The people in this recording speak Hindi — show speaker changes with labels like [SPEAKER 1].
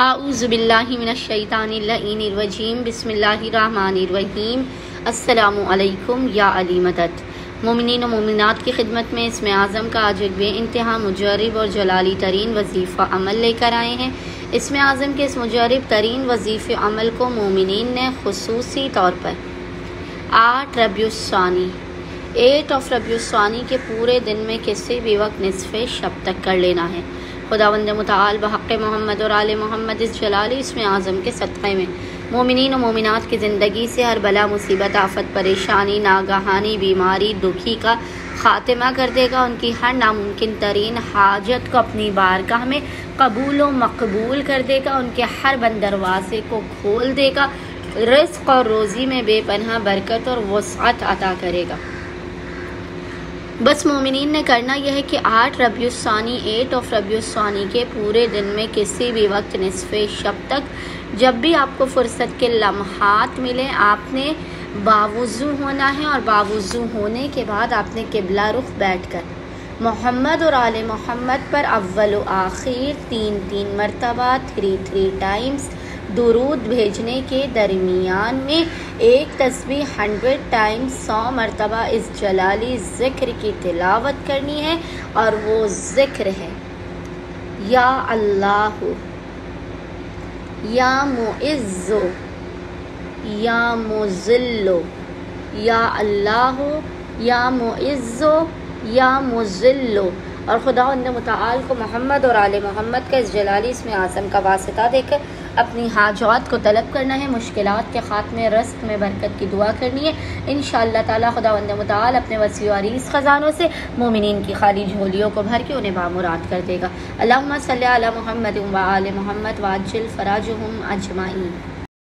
[SPEAKER 1] आऊज़ुबिल्लाहि मिनश्शैतानिर्रजीम बिस्मिल्लाहिर्रहमानिर्रहीम। अस्सलामु अलैकुम या अली मदद। मोमिनीन व मोमिनात की खिदमत में इसमें आज़म का आज एक बेइंतहा मुजर्रिब और जलाली तरीन वजीफ़ा अमल लेकर आए हैं। इसमें आज़म के इस मुजर्रिब तरीन वजीफ़े अमल को मोमिनीन ने खुसूसी तौर पर 8 रबीउस्सानी 8 के पूरे दिन में किसी भी वक्त निसफ़े शब तक कर लेना है। खुदावंद मुताल बहक़ मोहम्मद और आले मोहम्मद इस जलाली इसमें आज़म के सदक़े में मोमिनीन व मोमिनात की ज़िंदगी से हर बला मुसीबत आफत परेशानी नागहानी बीमारी दुखी का ख़ात्मा कर देगा। उनकी हर नामुमकिन तरीन हाजत को अपनी बारगाह में कबूल व मकबूल कर देगा। उनके हर बंद दरवाज़े को खोल देगा। रिज़्क़ और रोज़ी में बेपनाह बरकत और वसअत अता करेगा। बस मोमिनीन ने करना यह है कि 8 रबीउस्सानी के पूरे दिन में किसी भी वक्त निसफ़े शब तक जब भी आपको फ़ुर्सत के लम्हात मिले आपने बावुज़ू होना है और बावुज़ू होने के बाद आपने किबला रुख बैठकर मोहम्मद और आले मोहम्मद पर अव्वल व आखिर 3 मरतबा 3 टाइम्स दुरूद भेजने के दरमियान में एक तस्बीह 100 टाइम्स 100 मरतबा इस जलाली ज़िक्र की तिलावत करनी है। और वो ज़िक्र है या अल्लाह या मुइज़्ज़ो या मुज़िल्लो या अल्लाह या मुइज़्ज़ो या मुज़िल्लो। और खुदावंद मुताल को मोहम्मद और आले मोहम्मद का इस जलाली इसमें आज़म का वास्ता देकर अपनी हाजात को तलब करना है। मुश्किलात के ख़ात्मे रिज़्क़ में बरकत की दुआ करनी है। इंशाअल्लाह ताला खुदावंद मुताल अपने वसी और अरीज़ ख़ज़ानों से मोमिनीन की खाली झोलियों को भर के उन्हें बामुराद कर देगा। अल्लाहुम्मा सल्ली अला मुहम्मद व आले मुहम्मद वाजिल फ़राजुहुम अजमाइन।